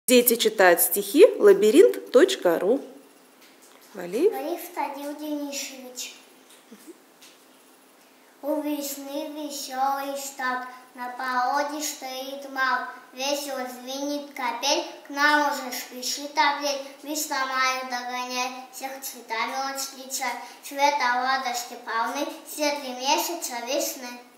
Дети читают стихи. Лабиринт.ру. Валиев. Валиев Тадил Денисович. У весны веселый штаб, на пороге стоит мал, весело звенит капель, к нам уже спешит апрель, весна мая догоняет, всех цветами он встречает, цвета радости полны, светлый месяца весны.